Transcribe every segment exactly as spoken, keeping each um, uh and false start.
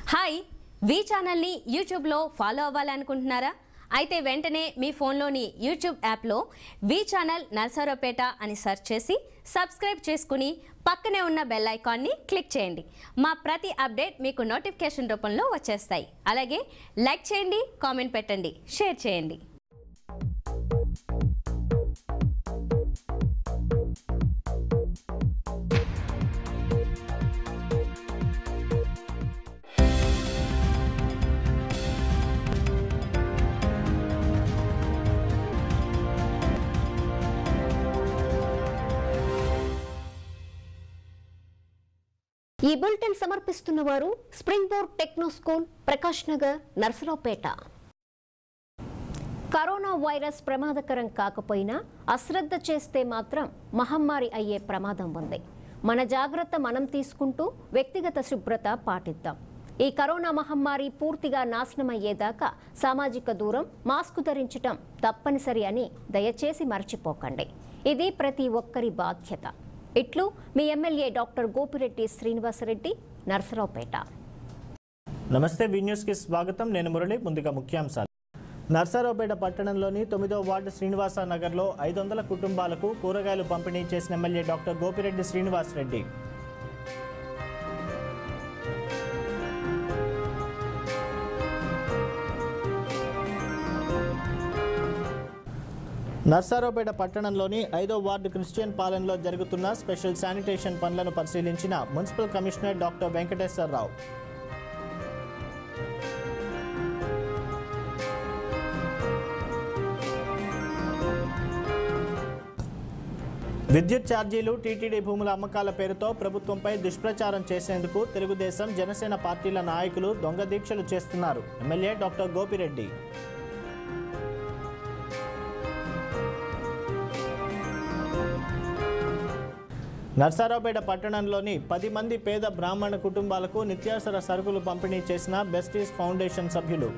Hi V channel ని YouTube లో follow అవ్వాలనుకుంటున్నారా? అయితే వెంటనే మీ ఫోన్లోని యూట్యూబ్ యాప్లో వి ఛానల్ నర్సరావుపేట అని సెర్చ్ చేసి సబ్స్క్రైబ్ చేసుకుని పక్కనే ఉన్న బెల్ ఐకాన్ని క్లిక్ చేయండి. మా ప్రతి అప్డేట్ మీకు నోటిఫికేషన్ రూపంలో వచ్చేస్తాయి. అలాగే లైక్ చేయండి, కామెంట్ పెట్టండి, షేర్ చేయండి. ఈ బులెటిన్ సమర్పిస్తున్న వారు spring board techno school, Prakash Nagar, Narasaraopet. Corona virus ప్రమాదకరం కాకపోయినా అశ్రద్ధ చేస్తే మాత్రం మహమ్మారి అయ్యే ప్రమాదం ఉంది. మన జాగ్రత్త మనం తీసుకుంటూ వ్యక్తిగత శుభ్రత పాటిద్దాం. ఈ కరోనా మహమ్మారి పూర్తిగా నాశనమయ్యేదాకా సామాజిక దూరం, మాస్క్ ధరించటం తప్పనిసరి అని దయచేసి మర్చిపోకండి. ఇది ప్రతి ఒక్కరి బాధ్యత. ఇట్లు మీ ఎమ్మెల్యే డాక్టర్ గోపిరెడ్డి శ్రీనివాసరెడ్డి, నర్సరావుపేట. నమస్తే, వి న్యూస్ కి స్వాగతం. నేను మురళి. ముందుగా ముఖ్యాంశాలు. నర్సరావుపేట పట్టణంలోని తొమ్మిదో వార్డు శ్రీనివాస నగర్లో ఐదు వందల కుటుంబాలకు కూరగాయలు పంపిణీ చేసిన ఎమ్మెల్యే డాక్టర్ గోపిరెడ్డి శ్రీనివాసరెడ్డి. నర్సరావుపేట పట్టణంలోని ఐదో వార్డు క్రిస్టియన్ పాలెంలో జరుగుతున్న స్పెషల్ శానిటేషన్ పనులను పరిశీలించిన మున్సిపల్ కమిషనర్ డాక్టర్ వెంకటేశ్వరరావు. విద్యుత్ ఛార్జీలు, టీటీడీ భూముల అమ్మకాల పేరుతో ప్రభుత్వంపై దుష్ప్రచారం చేసేందుకు తెలుగుదేశం, జనసేన పార్టీల నాయకులు దొంగ దీక్షలు చేస్తున్నారు. MLA doctor Gopireddy. నర్సరావుపేట పట్టణంలోని పది మంది పేద బ్రాహ్మణ కుటుంబాలకు నిత్యావసర సరుకులు పంపిణీ చేసిన బెస్టీస్ ఫౌండేషన్ సభ్యులు.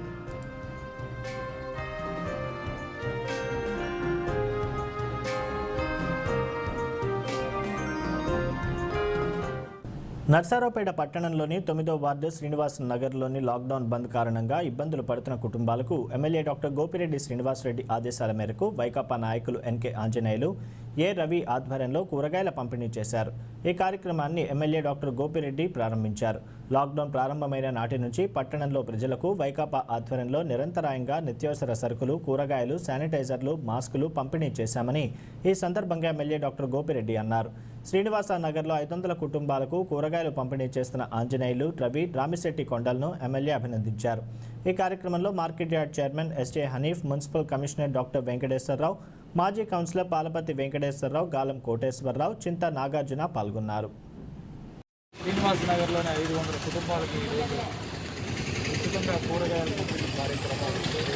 నర్సరావుపేట పట్టణంలోని తొమ్మిదో వార్డు శ్రీనివాస్ నగర్లోని లాక్డౌన్ బంద్ కారణంగా ఇబ్బందులు పడుతున్న కుటుంబాలకు ఎమ్మెల్యే డాక్టర్ గోపిరెడ్డి శ్రీనివాసరెడ్డి ఆదేశాల మేరకు వైకాపా నాయకులు ఎన్కే ఆంజనేయులు, ఏ రవి ఆధ్వర్యంలో కూరగాయల పంపిణీ చేశారు. ఈ కార్యక్రమాన్ని ఎమ్మెల్యే డాక్టర్ గోపిరెడ్డి ప్రారంభించారు. లాక్డౌన్ ప్రారంభమైన నాటి నుంచి పట్టణంలో ప్రజలకు వైకాపా ఆధ్వర్యంలో నిరంతరాయంగా నిత్యావసర సరుకులు, కూరగాయలు, శానిటైజర్లు, మాస్కులు పంపిణీ చేశామని ఈ సందర్భంగా ఎమ్మెల్యే డాక్టర్ గోపిరెడ్డి అన్నారు. శ్రీనివాస నగర్లో ఐదు వందల కుటుంబాలకు కూరగాయలు పంపిణీ చేస్తున్న ఆంజనేయులు, రవి, రామిశెట్టి కొండలను ఎమ్మెల్యే అభినందించారు. ఈ కార్యక్రమంలో market yard chairman S J Haneef, municipal commissioner doctor Venkateswararao, మాజీ కౌన్సిలర్ పాలపతి వెంకటేశ్వరరావు, గాలం కోటేశ్వరరావు, చింత నాగార్జున పాల్గొన్నారు. శ్రీనివాస నగర్లోని ఐదు వందల కుటుంబాలకి ఈరోజు ఉచితంగా కూరగాయలు పంపిణీ కార్యక్రమాలు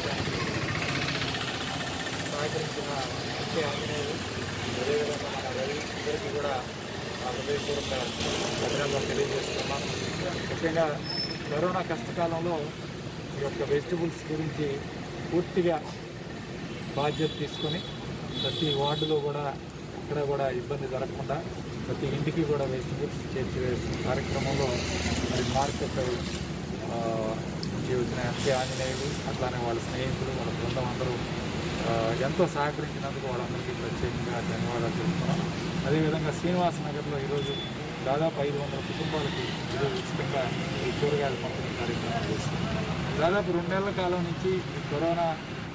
సహకరించిన ముఖ్య ఆంజనేయులు, అదేవిధంగా మన రవి ఇద్దరికి కూడా హృదయపూర్వక అభినందనలు తెలియజేస్తున్నాను. ముఖ్యంగా కరోనా కష్టకాలంలో ఈ యొక్క వెజిటబుల్స్ గురించి పూర్తిగా బాధ్యత తీసుకొని ప్రతి వార్డులో కూడా ఇక్కడ కూడా ఇబ్బంది జరగకుండా ప్రతి ఇంటికి కూడా వెజిటబుల్స్ చేర్చి వేసిన కార్యక్రమంలో మరి మార్కెట్ నుంచి వచ్చిన ఎంకే ఆంజనేయులు, అట్లానే వాళ్ళ స్నేహితులు, వాళ్ళ బృందం అందరూ ఎంతో సహకరించినందుకు వాళ్ళందరికీ ప్రత్యేకంగా ధన్యవాదాలు చెప్తున్నాం. అదేవిధంగా శ్రీనివాస నగర్లో ఈరోజు దాదాపు ఐదు వందల కుటుంబాలకి ఈరోజు ఉచితంగా ఈ కూరగాయల పంపిణీ కార్యక్రమం చేస్తున్నాం. దాదాపు రెండు నెలల కాలం నుంచి ఈ కరోనా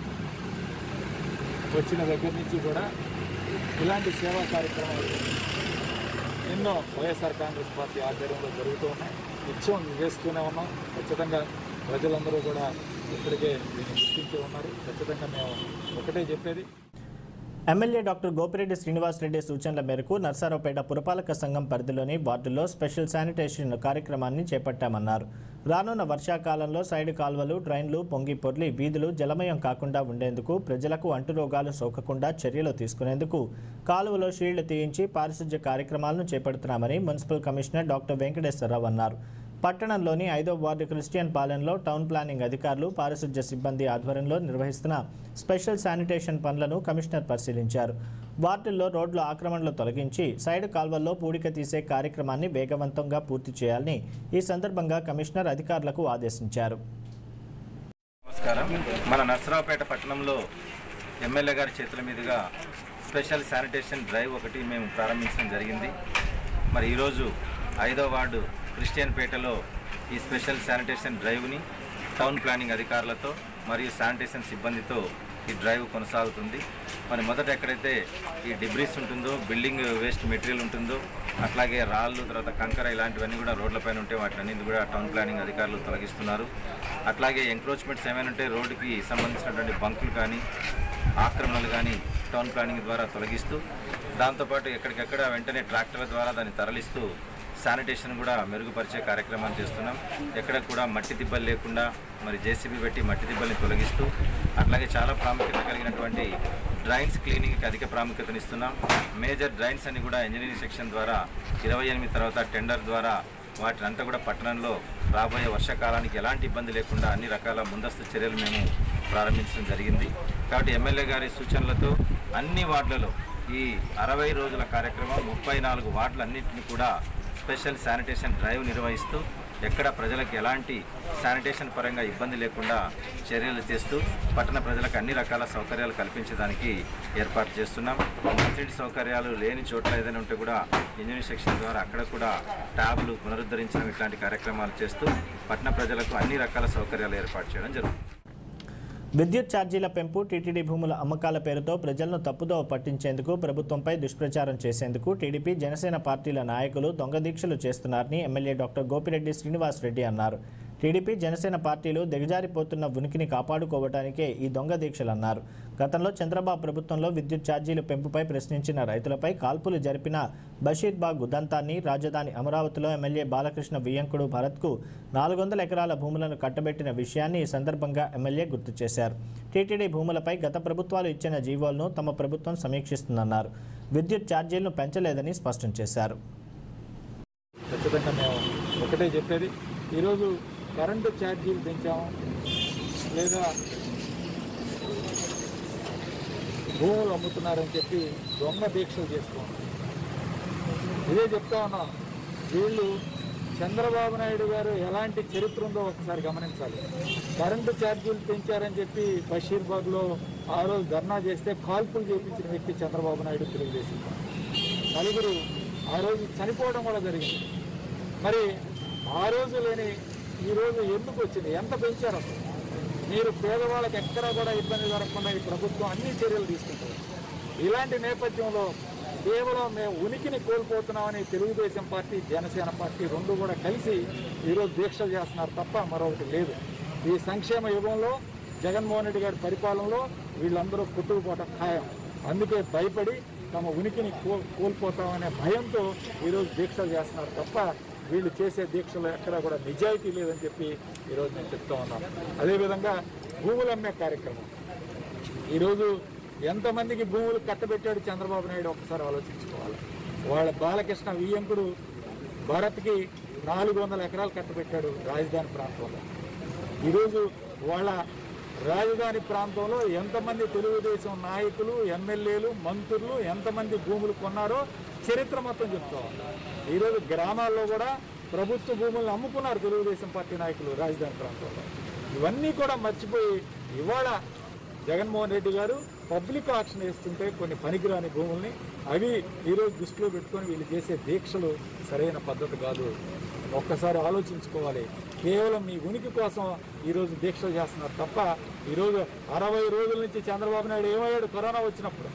వచ్చిన దగ్గర నుంచి కూడా ఇలాంటి సేవా కార్యక్రమాలు ఎన్నో వైఎస్ఆర్ కాంగ్రెస్ పార్టీ ఆధ్వర్యంలో జరుగుతూ ఉన్నాయి. నిత్యం చేస్తూనే ఉన్నాం. ఖచ్చితంగా ప్రజలందరూ కూడా ఇప్పటికే దీన్ని గుర్తించి ఉన్నారు. ఖచ్చితంగా మేము ఒకటే చెప్పేది, ఎమ్మెల్యే డాక్టర్ గోపిరెడ్డి శ్రీనివాసరెడ్డి సూచనల మేరకు నర్సరావుపేట పురపాలక సంఘం పరిధిలోని వార్డుల్లో స్పెషల్ శానిటేషన్ కార్యక్రమాన్ని చేపట్టామన్నారు. రానున్న వర్షాకాలంలో సైడ్ కాల్వలు, డ్రైన్లు పొంగి పొర్లి వీధులు జలమయం కాకుండా ఉండేందుకు, ప్రజలకు అంటురోగాలు సోకకుండా చర్యలు తీసుకునేందుకు కాలువలో షీల్డ్ తీయించి పారిశుధ్య కార్యక్రమాలను చేపడుతున్నామని మున్సిపల్ కమిషనర్ డాక్టర్ వెంకటేశ్వరరావు అన్నారు. పట్టణంలోని ఐదో వార్డు క్రిస్టియన్ పాలెంలో టౌన్ ప్లానింగ్ అధికారులు పారిశుధ్య సిబ్బంది ఆధ్వర్యంలో నిర్వహిస్తున్న స్పెషల్ శానిటేషన్ పనులను కమిషనర్ పరిశీలించారు. వార్డుల్లో రోడ్ల ఆక్రమణలు తొలగించి సైడ్ కాల్వల్లో పూడిక తీసే కార్యక్రమాన్ని వేగవంతంగా పూర్తి చేయాలని ఈ సందర్భంగా కమిషనర్ అధికారులకు ఆదేశించారు. నమస్కారం. మన నర్సరావుపేట పట్టణంలో ఎమ్మెల్యే గారి చేతుల మీదుగా స్పెషల్ శానిటేషన్ డ్రైవ్ ఒకటి మేము ప్రారంభించడం జరిగింది. మరి ఈరోజు ఐదో వార్డు క్రిస్టియన్ పేటలో ఈ స్పెషల్ శానిటేషన్ డ్రైవ్ని టౌన్ ప్లానింగ్ అధికారులతో మరియు శానిటేషన్ సిబ్బందితో ఈ డ్రైవ్ కొనసాగుతుంది. మరి మొదట ఎక్కడైతే ఈ డిబ్రీస్ ఉంటుందో, బిల్డింగ్ వేస్ట్ మెటీరియల్ ఉంటుందో, అట్లాగే రాళ్ళు, తర్వాత కంకర ఇలాంటివన్నీ కూడా రోడ్లపైన ఉంటే వాటిని కూడా టౌన్ ప్లానింగ్ అధికారులు తొలగిస్తున్నారు. అట్లాగే ఎంక్రోచ్మెంట్స్ ఏమైనా ఉంటే రోడ్డుకి సంబంధించినటువంటి బంకులు కానీ ఆక్రమణలు కానీ టౌన్ ప్లానింగ్ ద్వారా తొలగిస్తూ, దాంతోపాటు ఎక్కడికెక్కడ వెంటనే ట్రాక్టర్ల ద్వారా దాన్ని తరలిస్తూ శానిటేషన్ కూడా మెరుగుపరిచే కార్యక్రమాలు చేస్తున్నాం. ఎక్కడ కూడా మట్టి దిబ్బలు లేకుండా మరి జేసీబీ పెట్టి మట్టి దిబ్బల్ని తొలగిస్తూ, అట్లాగే చాలా ప్రాముఖ్యత కలిగినటువంటి డ్రైన్స్ క్లీనింగ్కి అధిక ప్రాముఖ్యతనిస్తున్నాం. మేజర్ డ్రైన్స్ అని కూడా ఇంజనీరింగ్ సెక్షన్ ద్వారా ఇరవై ఎనిమిది తర్వాత టెండర్ ద్వారా వాటిని అంతా కూడా పట్టణంలో రాబోయే వర్షాకాలానికి ఎలాంటి ఇబ్బంది లేకుండా అన్ని రకాల ముందస్తు చర్యలు మేము ప్రారంభించడం జరిగింది. కాబట్టి ఎమ్మెల్యే గారి సూచనలతో అన్ని వార్డులలో ఈ అరవై రోజుల కార్యక్రమం ముప్పై నాలుగు వార్డులన్నింటినీ కూడా స్పెషల్ శానిటేషన్ డ్రైవ్ నిర్వహిస్తూ ఎక్కడ ప్రజలకు ఎలాంటి శానిటేషన్ పరంగా ఇబ్బంది లేకుండా చర్యలు చేస్తూ పట్టణ ప్రజలకు అన్ని రకాల సౌకర్యాలు కల్పించడానికి ఏర్పాటు చేస్తున్నాం. మంచినీటి సౌకర్యాలు లేని చోట్ల ఏదైనా ఉంటే కూడా ఇంజనీరింగ్ సెక్షన్ ద్వారా అక్కడ కూడా ట్యాబ్లు పునరుద్ధరించడం ఇట్లాంటి కార్యక్రమాలు చేస్తూ పట్టణ ప్రజలకు అన్ని రకాల సౌకర్యాలు ఏర్పాటు చేయడం జరుగుతుంది. విద్యుత్ ఛార్జీల పెంపు, టీటీడీ భూముల అమ్మకాల పేరుతో ప్రజలను తప్పుదోవ పట్టించేందుకు, ప్రభుత్వంపై దుష్ప్రచారం చేసేందుకు టీడీపీ, జనసేన పార్టీల నాయకులు దొంగ దీక్షలు చేస్తున్నారని ఎమ్మెల్యే డాక్టర్ గోపిరెడ్డి శ్రీనివాస్ రెడ్డి అన్నారు. టీడీపీ, జనసేన పార్టీలు దిగజారిపోతున్న ఉనికిని కాపాడుకోవడానికే ఈ దొంగ దీక్షలు అన్నారు. గతంలో చంద్రబాబు ప్రభుత్వంలో విద్యుత్ ఛార్జీల పెంపుపై ప్రశ్నించిన రైతులపై కాల్పులు జరిపిన బషీర్బాగ్ ఉదంతాన్ని, రాజధాని అమరావతిలో ఎమ్మెల్యే బాలకృష్ణ వియ్యంకుడు భరత్కు నాలుగు వందల ఎకరాల భూములను కట్టబెట్టిన విషయాన్ని ఈ సందర్భంగా ఎమ్మెల్యే గుర్తు చేశారు. టీటీడీ భూములపై గత ప్రభుత్వాలు ఇచ్చిన జీవోలను తమ ప్రభుత్వం సమీక్షిస్తుందన్నారు. విద్యుత్ ఛార్జీలను పెంచలేదని స్పష్టం చేశారు. ఖచ్చితంగా మేము ఒకటే చెప్పేది, ఈరోజు కరెంటు ఛార్జీలు పెంచాము లేదా భూములు అమ్ముతున్నారని చెప్పి దొంగ దీక్షలు చేసుకోండి. ఇదే చెప్తా ఉన్నాం. వీళ్ళు చంద్రబాబు నాయుడు గారు ఎలాంటి చరిత్ర ఉందో ఒకసారి గమనించాలి. కరెంటు ఛార్జీలు పెంచారని చెప్పి బషీర్బాగ్లో ఆ రోజు ధర్నా చేస్తే కాల్పులు చేయించిన వ్యక్తి చంద్రబాబు నాయుడు, తెలుగుదేశం. నలుగురు ఆ రోజు చనిపోవడం కూడా జరిగింది. మరి ఆ రోజు లేని ఈరోజు ఎందుకు వచ్చింది? ఎంత పెంచారు అసలు? మీరు పేదవాళ్ళకి ఎక్కడా కూడా ఇబ్బంది జరగకుండా ఈ ప్రభుత్వం అన్ని చర్యలు తీసుకుంటారు. ఇలాంటి నేపథ్యంలో కేవలం మేము ఉనికిని కోల్పోతున్నామని తెలుగుదేశం పార్టీ, జనసేన పార్టీ రెండు కూడా కలిసి ఈరోజు దీక్షలు చేస్తున్నారు తప్ప మరొకటి లేదు. ఈ సంక్షేమ యుగంలో జగన్మోహన్ రెడ్డి గారి పరిపాలనలో వీళ్ళందరూ కొట్టుకుపోవటం ఖాయం. అందుకే భయపడి తమ ఉనికిని కో కోల్పోతామనే భయంతో ఈరోజు దీక్షలు చేస్తున్నారు తప్ప వీళ్ళు చేసే దీక్షలు ఎక్కడా కూడా నిజాయితీ లేదని చెప్పి ఈరోజు నేను చెప్తా ఉన్నాను. అదేవిధంగా భూములు అమ్మే కార్యక్రమం, ఈరోజు ఎంతమందికి భూములు కట్టబెట్టాడు చంద్రబాబు నాయుడు ఒక్కసారి ఆలోచించుకోవాలి. వాళ్ళ బాలకృష్ణ వియ్యంకుడు భారత్కి నాలుగు వందల ఎకరాలు కట్టబెట్టాడు రాజధాని ప్రాంతంలో. ఈరోజు వాళ్ళ రాజధాని ప్రాంతంలో ఎంతమంది తెలుగుదేశం నాయకులు, ఎమ్మెల్యేలు, మంత్రులు ఎంతమంది భూములు కొన్నారో చరిత్ర మొత్తం చెప్తాం. ఈరోజు గ్రామాల్లో కూడా ప్రభుత్వ భూములను అమ్ముకున్నారు తెలుగుదేశం పార్టీ నాయకులు రాజధాని ప్రాంతంలో. ఇవన్నీ కూడా మర్చిపోయి ఇవాళ జగన్మోహన్ రెడ్డి గారు పబ్లిక్ ఆక్షన్ వేస్తుంటే కొన్ని పనికిరాని భూముల్ని అవి ఈరోజు దృష్టిలో పెట్టుకొని వీళ్ళు చేసే దీక్షలు సరైన పద్ధతి కాదు. ఒక్కసారి ఆలోచించుకోవాలి. కేవలం మీ ఉనికి కోసం ఈరోజు దీక్షలు చేస్తున్నారు తప్ప ఈరోజు అరవై రోజుల నుంచి చంద్రబాబు నాయుడు ఏమయ్యాడు కరోనా వచ్చినప్పుడు?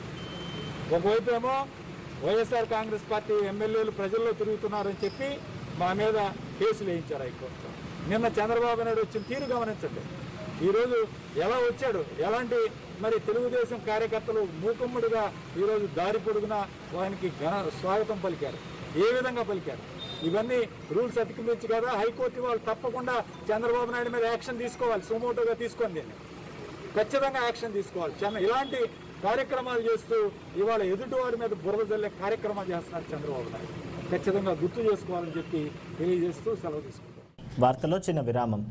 ఒకవైపు ఏమో వైఎస్ఆర్ కాంగ్రెస్ పార్టీ ఎమ్మెల్యేలు ప్రజల్లో తిరుగుతున్నారని చెప్పి మా మీద కేసులు వేయించారు హైకోర్టులో. నిన్న చంద్రబాబు నాయుడు వచ్చిన తీరు గమనించండి. ఈరోజు ఎలా వచ్చాడు, ఎలాంటి మరి తెలుగుదేశం కార్యకర్తలు మూకుమ్మడిగా ఈరోజు దారి పొడుగున వారికి ఘన స్వాగతం పలికారు. ఏ విధంగా పలికారు? ఇవన్నీ రూల్స్ అతిక్రమించి కదా. హైకోర్టు వాళ్ళు తప్పకుండా చంద్రబాబు నాయుడు మీద యాక్షన్ తీసుకోవాలి. సుమోటోగా తీసుకొని దీన్ని ఖచ్చితంగా యాక్షన్ తీసుకోవాలి. ఇలాంటి కార్యక్రమాలు చేస్తూ ఇవాళ ఎదుటివారి మీద బురద జల్లే కార్యక్రమాలు చేస్తున్నారు చంద్రబాబు నాయుడు. ఖచ్చితంగా గుర్తు చేసుకోవాలని చెప్పి తెలియజేస్తూ సెలవు తీసుకుంటాం. వార్తలో చిన్న విరామం.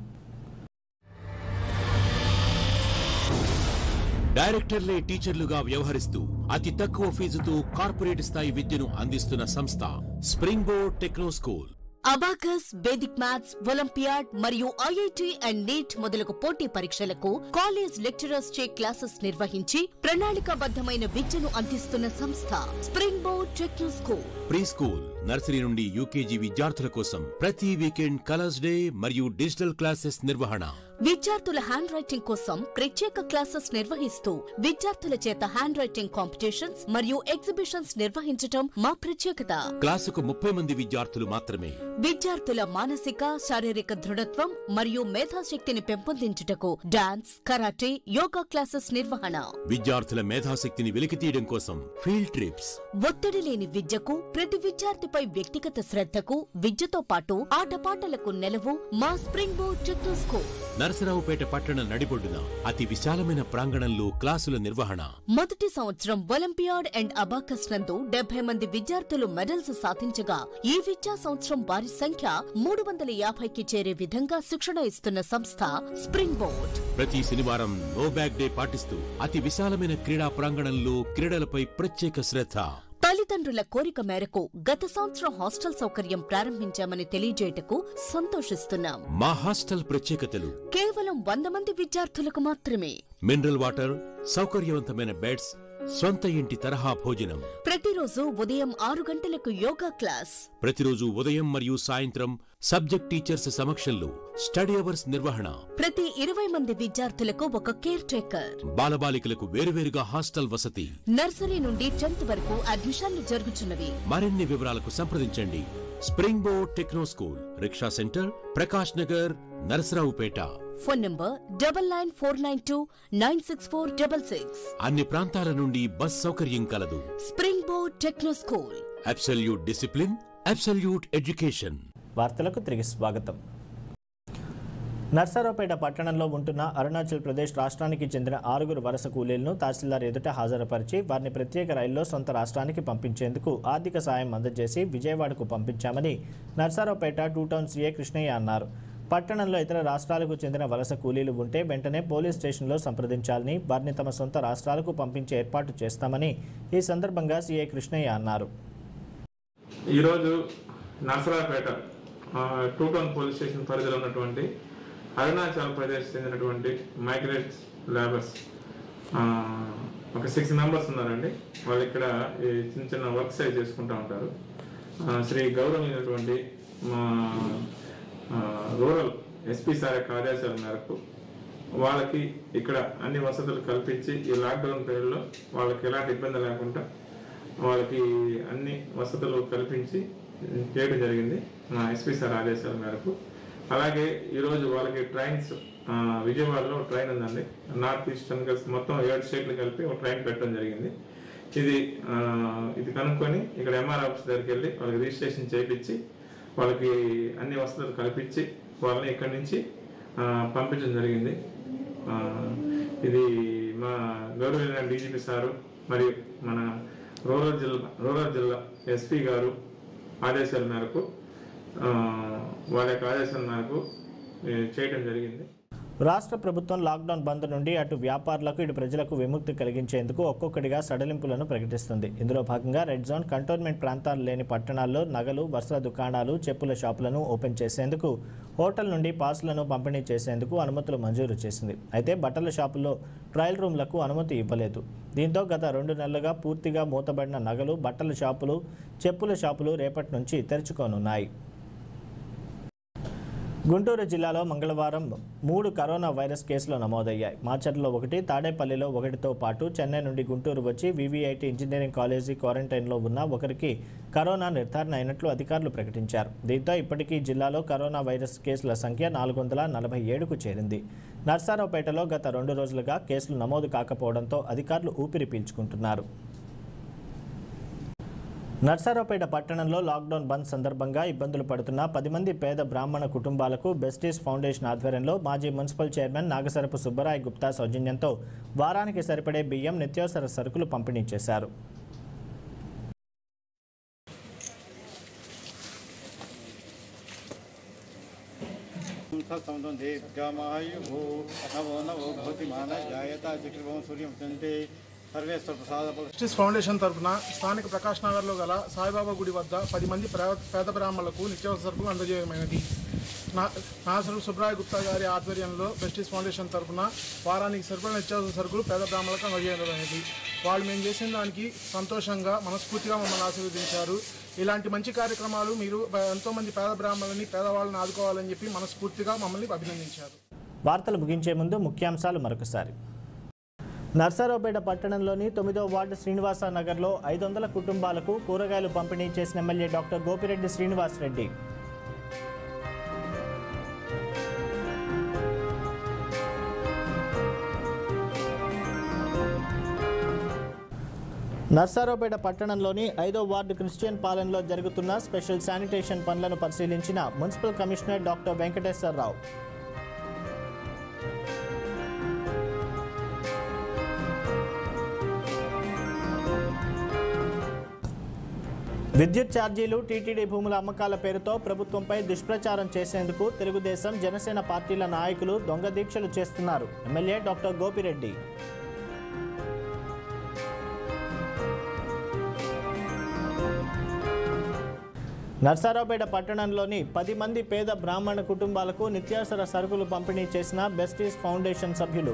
డైరెక్టర్లే టీచర్లుగా వ్యవహరిస్తూ అతి తక్కువ ఫీజుతో కార్పొరేట్ స్థాయి విద్యను అందిస్తున్న సంస్థ spring board techno school. Abacus, vedic maths, olympiad మరియు ఐఐటి అండ్ నీట్ మొదలగు పోటీ పరీక్షలకు కాలేజ్ లెక్చరర్స్ చే క్లాసెస్ నిర్వహించి ప్రణాళికాబద్ధమైన విద్యను అందిస్తున్న సంస్థ spring board techno school. Pre school, nursery నుండి యూకేజీ విద్యార్థుల కోసం ప్రతి వీకెండ్ కలర్స్ డే మరియు డిజిటల్ క్లాసెస్ నిర్వహణ. విద్యార్థుల హ్యాండ్ రైటింగ్ కోసం ప్రత్యేక క్లాసెస్ నిర్వహిస్తూ విద్యార్థుల చేత హ్యాండ్ రైటింగ్ కాంపిటీషన్స్ మరియు ఎగ్జిబిషన్స్ నిర్వహించటం మా ప్రత్యేకత. క్లాసుకు ముప్పై మంది విద్యార్థులు మాత్రమే. విద్యార్థుల మానసిక, శారీరక దృఢత్వం మరియు మేధాశక్తిని పెంపొందించుటకు డాన్స్, కరాటే, యోగా క్లాసెస్ నిర్వహణ. విద్యార్థుల మేధాశక్తిని వెలికితీయడం కోసం ఫీల్డ్ ట్రిప్స్. ఒత్తిడి లేని విద్యకు, ప్రతి విద్యార్థిపై వ్యక్తిగత శ్రద్ధకు, విద్యతో పాటు ఆటపాటలకు నెలవు మా spring board techno school. Narasaraopet పట్టణ నడిబొడ్డున అతి విశాలమైన ప్రాంగణంలో క్లాసుల నిర్వహణ. మొదటి సంవత్సరం ఒలింపియాడ్ అండ్ అబాకస్ నందు డెబ్బై మంది విద్యార్థులు మెడల్స్ సాధించగా ఈ విద్యా సంవత్సరం వారి సంఖ్య మూడు వందల యాభైకి చేరే విధంగా శిక్షణ ఇస్తున్న సంస్థ స్ప్రింగ్ బోర్డ్. ప్రతి శనివారం నో బ్యాగ్ డే పాటిస్తూ అతి విశాలమైన క్రీడా ప్రాంగణంలో క్రీడలపై ప్రత్యేక శ్రద్ధ. తల్లిదండ్రుల కోరిక మేరకు గత సంవత్సరం హాస్టల్ సౌకర్యం ప్రారంభించామని తెలియజేయటకు సంతోషిస్తున్నాం. మా హాస్టల్ ప్రత్యేకతలు కేవలం వంద మంది విద్యార్థులకు మాత్రమే. మినరల్ వాటర్, సౌకర్యవంతమైన బెడ్స్, స్వంత ఇంటి తరహా భోజనం. ప్రతిరోజు ఉదయం ఆరు గంటలకు యోగా క్లాస్. ప్రతిరోజు ఉదయం మరియు సాయంత్రం సబ్జెక్ట్ టీచర్స్ సమక్షంలో స్టడీ అవర్స్ నిర్వహణ. ప్రతి ఇరవై మంది విద్యార్థులకు ఒక కేర్ టేకర్. బాలబాలికలకు వేరువేరుగా హాస్టల్ వసతి. నర్సరీ నుండి టెన్త్ వరకు అడ్మిషన్లు జరుగుతున్నవి. మరిన్ని వివరాలకు సంప్రదించండి. Spring board techno school, rickshaw center, Prakash Nagar, Narasaraopet. Phone number double nine four nine two nine six four double six. అన్ని ప్రాంతాల నుండి బస్ సౌకర్యం కలదు. Spring board techno school. Absolute discipline, absolute education. వార్తలకు తిరిగి స్వాగతం. నర్సరావుపేట పట్టణంలో ఉంటున్న అరుణాచల్ ప్రదేశ్ రాష్ట్రానికి చెందిన ఆరుగురు వలస కూలీలను తహసీల్దార్ ఎదుట హాజరుపరిచి వారిని ప్రత్యేక రైల్లో సొంత రాష్ట్రానికి పంపించేందుకు ఆర్థిక సాయం అందజేసి విజయవాడకు పంపించామని Narasaraopet two town CA Krishnaiah అన్నారు. పట్టణంలో ఇతర రాష్ట్రాలకు చెందిన వలస కూలీలు ఉంటే వెంటనే పోలీస్ స్టేషన్లో సంప్రదించాలని, వారిని తమ సొంత రాష్ట్రాలకు పంపించే ఏర్పాటు చేస్తామని ఈ సందర్భంగా సీఏ కృష్ణయ్య అన్నారు. ఈరోజు Narasaraopet two town police station పరిధిలో ఉన్నటువంటి అరుణాచల్ ప్రదేశ్ చెందినటువంటి మైగ్రేట్స్ లేబర్స్ ఒక సిక్స్ మెంబర్స్ ఉన్నారండి. వాళ్ళు ఇక్కడ చిన్న చిన్న వర్క్స్ అవి చేసుకుంటూ ఉంటారు. శ్రీ గౌరవమైనటువంటి మా రూరల్ ఎస్పీ సార్ యొక్క ఆదేశాల మేరకు వాళ్ళకి ఇక్కడ అన్ని వసతులు కల్పించి ఈ లాక్డౌన్ పీరియడ్లో వాళ్ళకి ఎలాంటి ఇబ్బంది లేకుండా వాళ్ళకి అన్ని వసతులు కల్పించి చేయడం జరిగింది మా ఎస్పీ సార్ ఆదేశాల మేరకు. అలాగే ఈరోజు వాళ్ళకి ట్రైన్స్ విజయవాడలో ట్రైన్ ఉందండి. నార్త్ ఈస్టర్న్ కలిసి మొత్తం ఏడు స్టేట్లు కలిపి ఒక ట్రైన్ పెట్టడం జరిగింది. ఇది ఇది కనుక్కొని ఇక్కడ ఎంఆర్ ఆఫీస్ దగ్గరికి వెళ్ళి వాళ్ళకి రిజిస్ట్రేషన్ చేయించి వాళ్ళకి అన్ని వసతులు కల్పించి వాళ్ళని ఇక్కడి నుంచి పంపించడం జరిగింది. ఇది మా గౌరవనీయ డీజీపీ సారు మరియు మన రూరల్ జిల్లా రూరల్ జిల్లా ఎస్పీ గారు ఆదేశాల మేరకు వాళ్ళ యొక్క ఆదేశాల మేరకు చేయడం జరిగింది. రాష్ట్ర ప్రభుత్వం లాక్డౌన్ బంద్ నుండి అటు వ్యాపారులకు ఇటు ప్రజలకు విముక్తి కలిగించేందుకు ఒక్కొక్కటిగా సడలింపులను ప్రకటిస్తుంది. ఇందులో భాగంగా రెడ్ జోన్, కంటోన్మెంట్ ప్రాంతాలు లేని పట్టణాల్లో నగలు, వస్త్ర దుకాణాలు, చెప్పుల షాపులను ఓపెన్ చేసేందుకు, హోటల్ నుండి పాసులను పంపిణీ చేసేందుకు అనుమతులు మంజూరు చేసింది. అయితే బట్టల షాపుల్లో ట్రయల్ రూమ్లకు అనుమతి ఇవ్వలేదు. దీంతో గత రెండు నెలలుగా పూర్తిగా మూతబడిన నగలు, బట్టల షాపులు, చెప్పుల షాపులు రేపటి నుంచి తెరుచుకోనున్నాయి. గుంటూరు జిల్లాలో మంగళవారం మూడు కరోనా వైరస్ కేసులు నమోదయ్యాయి. మాచర్లో ఒకటి, తాడేపల్లిలో ఒకటితో పాటు చెన్నై నుండి గుంటూరు వచ్చి వివిఐటి ఇంజనీరింగ్ కాలేజీ క్వారంటైన్లో ఉన్న ఒకరికి కరోనా నిర్ధారణ అయినట్లు అధికారులు ప్రకటించారు. దీంతో ఇప్పటికీ జిల్లాలో కరోనా వైరస్ కేసుల సంఖ్య నాలుగు వందల నలభై ఏడుకు చేరింది. నర్సారావుపేటలో గత రెండు రోజులుగా కేసులు నమోదు కాకపోవడంతో అధికారులు ఊపిరి పీల్చుకుంటున్నారు. నర్సారావుపేట పట్టణంలో లాక్డౌన్ బంద్ సందర్భంగా ఇబ్బందులు పడుతున్న పది మంది పేద బ్రాహ్మణ కుటుంబాలకు బెస్టీస్ ఫౌండేషన్ ఆధ్వర్యంలో మాజీ మున్సిపల్ చైర్మన్ నాగసరపు సుబ్బరాయ్ గుప్తా సౌజన్యంతో వారానికి సరిపడే బియ్యం, నిత్యావసర సరుకులు పంపిణీ చేశారు. तत्समतं दीर्घमायुः नवो नवो भवति मानः जायता चक्रवर्ती सूर्यं चन्द्रे సర్వేశ్వర ప్రసాద జస్టిస్ ఫౌండేషన్ తరఫున స్థానిక ప్రకాష్ నగర్లో గల సాయిబాబా గుడి వద్ద పది మంది పేద బ్రాహ్మణులకు నిత్యావసర సరుకులు అందజేయమైనది. నా నాసరు సుబ్రాయ్ గుప్తా గారి ఆధ్వర్యంలో జస్టిస్ ఫౌండేషన్ తరఫున వారానికి సరిపడిన నిత్యావసర సరుకులు పేద బ్రాహ్మణులకు అందజేయమైనది. వాళ్ళు మేము చేసిన దానికి సంతోషంగా మనస్ఫూర్తిగా మమ్మల్ని ఆశీర్వదించారు. ఇలాంటి మంచి కార్యక్రమాలు మీరు ఎంతోమంది పేద బ్రాహ్మణులని పేదవాళ్ళని ఆదుకోవాలని చెప్పి మనస్ఫూర్తిగా మమ్మల్ని అభినందించారు. వార్తలు ముగించే ముందు ముఖ్యాంశాలు మరొకసారి. నర్సారావుపేట పట్టణంలోని తొమ్మిదవ వార్డు శ్రీనివాస నగర్లో ఐదు వందల కుటుంబాలకు కూరగాయలు పంపిణీ చేసిన ఎమ్మెల్యే డాక్టర్ గోపిరెడ్డి శ్రీనివాసరెడ్డి. నర్సారావుపేట పట్టణంలోని ఐదో వార్డు క్రిస్టియన్ పాలెంలో జరుగుతున్న స్పెషల్ శానిటేషన్ పనులను పరిశీలించిన మున్సిపల్ కమిషనర్ డాక్టర్ వెంకటేశ్వరరావు. విద్యుత్ ఛార్జీలు టీటీడీ భూముల అమ్మకాల పేరుతో ప్రభుత్వంపై దుష్ప్రచారం చేసేందుకు తెలుగుదేశం జనసేన పార్టీల నాయకులు దొంగ దీక్షలు చేస్తున్నారు. MLA doctor Gopireddy. నర్సారావుపేట పట్టణంలోని పది మంది పేద బ్రాహ్మణ కుటుంబాలకు నిత్యావసర సరుకులు పంపిణీ చేసిన బెస్టీస్ ఫౌండేషన్ సభ్యులు.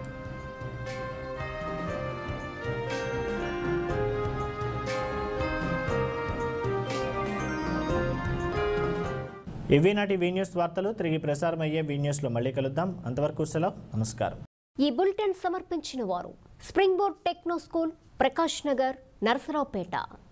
ఇవి నాటి వీ న్యూస్ వార్తలు. తిరిగి ప్రసారం అయ్యే వీ న్యూస్లో మళ్ళీ కలుద్దాం. అంతవరకు సెలవు. నమస్కారం. ఈ బులెటిన్ సమర్పించిన వారు spring board techno school, Prakash Nagar, Narasaraopet.